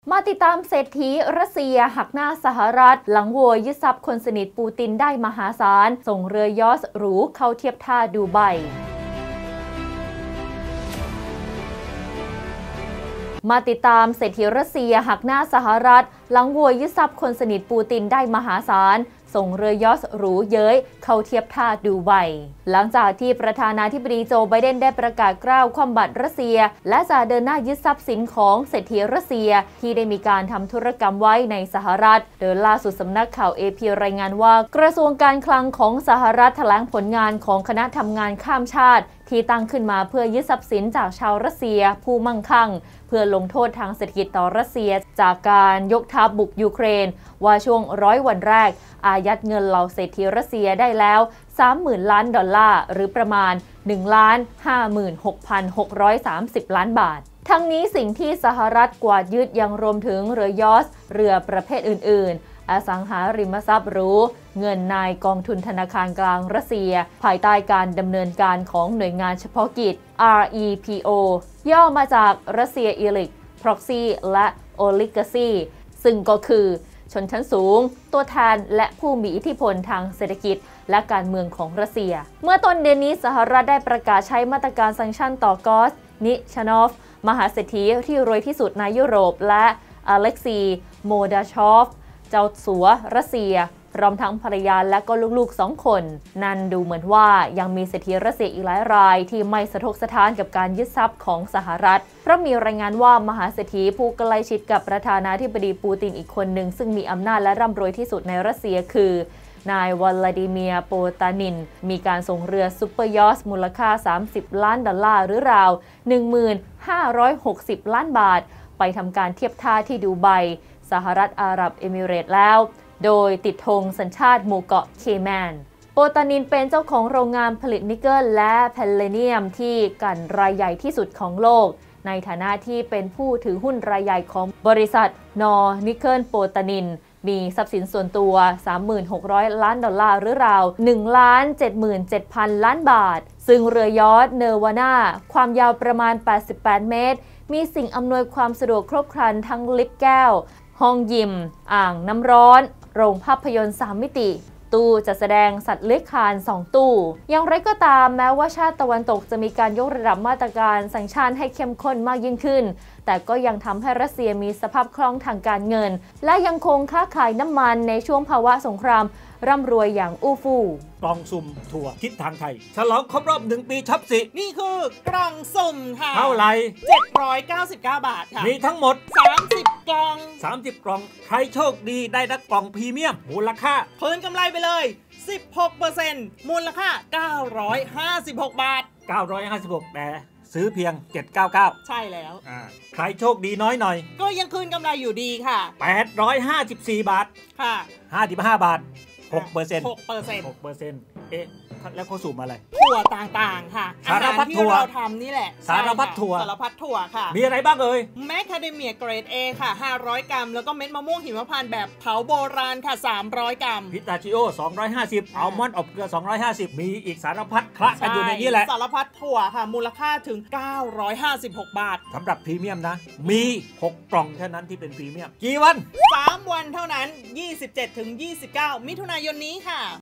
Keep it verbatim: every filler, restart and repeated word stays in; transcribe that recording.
มาติดตามเศรษฐีรัสเซียหักหน้าสหรัฐหลังโวยยึดทรัพย์คนสนิทปูตินได้มหาศาลส่งเรือยอชต์หรูเข้าเทียบท่าดูไบมาติดตามเศรษฐีรัสเซียหักหน้าสหรัฐหลังโวยยึดทรัพย์คนสนิทปูตินได้มหาศาลส่งเรือยอชต์หรูเย้ยเข้าเทียบท่าดูไบหลังจากที่ประธานาธิบดีโจไบเดนได้ประกาศกล้าวคว่ำบาตรรัสเซียและจะเดินหน้ายึดทรัพย์สินของเศรษฐีรัสเซียที่ได้มีการทำธุรกรรมไว้ในสหรัฐโดยล่าสุดสำนักข่าว เอ พี รายงานว่ากระทรวงการคลังของสหรัฐแถลงผลงานของคณะทำงานข้ามชาติที่ตั้งขึ้นมาเพื่อยึดทรัพย์สินจากชาวรัสเซียผู้มั่งคั่งเพื่อลงโทษทางเศรษฐกิจต่อรัสเซียจากการยกทัพบุกยูเครนว่าช่วงร้อยวันแรกอายัดเงินเหล่าเศรษฐีรัสเซียได้แล้ว สามหมื่น ล้านดอลลาร์หรือประมาณ หนึ่งล้านห้าหมื่นหกพันหกร้อยสามสิบ ล้านบาททั้งนี้สิ่งที่สหรัฐกวาดยึดยังรวมถึงเรือยอชต์เรือประเภทอื่นๆอสังหาริมทรัพย์หรูเงินในกองทุนธนาคารกลางรัสเซียภายใต้การดำเนินการของหน่วยงานเฉพาะกิจ อาร์ อี พี โอ ย่อมาจากรัสเซียอีลิก Proxy และโอลิกาซีซึ่งก็คือชนชั้นสูงตัวแทนและผู้มีอิทธิพลทางเศรษฐกิจและการเมืองของรัสเซียเมื่อต้นเดือนนี้สหรัฐได้ประกาศใช้มาตรการซังชั่นต่อกอสนิชานอฟมหาเศรษฐีที่รวยที่สุดในยุโรปและอเล็กซีโมดาชอฟเจ้าสัวรัสเซียพร้อมทั้งภรรยาและก็ลูกๆสองคนนั่นดูเหมือนว่ายังมีเศรษฐีรัสเซียอีกหลายรายที่ไม่สะทกสะท้านกับการยึดทรัพย์ของสหรัฐเพราะมีรายงานว่ามหาเศรษฐีผู้ใกล้ชิดกับประธานาธิบดีปูตินอีกคนหนึ่งซึ่งมีอำนาจและร่ำรวยที่สุดในรัสเซียคือนายวลาดิเมียร์โปตานินมีการส่งเรือซุปเปอร์ยอชต์มูลค่าสามสิบล้านดอลลาร์หรือราว หนึ่งพันห้าร้อยหกสิบ ล้านบาทไปทำการเทียบท่าที่ดูไบสหรัฐอาหรับเอมิเรตส์แล้วโดยติดธงสัญชาติหมู่เกาะเคแมนโปตานินเป็นเจ้าของโรงงานผลิตนิกเกิลและแพลเนียมที่กันรายใหญ่ที่สุดของโลกในฐานะที่เป็นผู้ถือหุ้นรายใหญ่ของบริษัทนอร์นิกเกิลโปตานินมีทรัพย์สินส่วนตัว สามพันหกร้อย ล้านดอลลาร์หรือราว หนึ่งล้าน เจ็ดหมื่นเจ็ดพัน ล้านบาทซึ่งเรือยอชต์เนวาน่าความยาวประมาณแปดสิบแปดเมตรมีสิ่งอำนวยความสะดวกครบครันทั้งลิฟต์แก้วห้องยิมอ่างน้ำร้อนโรงภาพยนตร์สามมิติตู้จัดแสดงสัตว์เลื้อยคลานสองตู้อย่างไรก็ตามแม้ว่าชาติตะวันตกจะมีการยกระดับมาตรการสังชั่นให้เข้มข้นมากยิ่งขึ้นแต่ก็ยังทำให้รัสเซียมีสภาพคล่องทางการเงินและยังคงค้าขายน้ำมันในช่วงภาวะสงครามร่ำรวยอย่างอู้ฟู่กล่องสุ่มถั่วทิศทางไทยฉลองครบรอบหนึ่งปีช็อปสินี่คือกล่องสุ่มค่ะเท่าไหร่เจ็ดร้อยเก้าสิบเก้าบาทค่ะมีทั้งหมดสามสิบกล่องสามสิบกล่องใครโชคดีได้รับกล่องพรีเมียมมูลค่าเพิ่มกำไรไปเลย สิบหกเปอร์เซ็นต์ มูลค่าเก้าร้อยห้าสิบหกบาทเก้าร้อยห้าสิบหกแต่ซื้อเพียงเจ็ดร้อยเก้าสิบเก้าใช่แล้วใครโชคดีน้อยหน่อยก็ยังคืนกำไรอยู่ดีค่ะแปดร้อยห้าสิบสี่บาทค่ะห้าสิบห้าบาทหกเปอร์เซ็นต์หกเปอร์เซ็นต์หกเปอร์เซ็นต์เอ๊ะแล้วเขาสุ่มอะไรถั่วต่างๆค่ะสารพัดถั่วที่เราทำนี่แหละสารพัดถั่วสารพัดถั่วค่ะมีอะไรบ้างเอ่ยแมคคาเดเมียเกรด A ค่ะห้าร้อยกรัมแล้วก็เม็ดมะม่วงหิมพานต์แบบเผาโบราณค่ะสามร้อยกรัมพิสตาชิโอสองร้อยห้าสิบอัลมอนด์อบเกลือสองร้อยห้าสิบมีอีกสารพัดคละกันอยู่ในนี้แหละสารพัดถั่วค่ะมูลค่าถึงเก้าร้อยห้าสิบหกบาทสำหรับพรีเมียมนะมีหกกล่องเท่านั้นที่เป็นพรีเมียมกี่วันสามวันเท่านั้น ยี่สิบเจ็ดถึงยี่สิบเก้า มิถุนายนนี้ค่ะ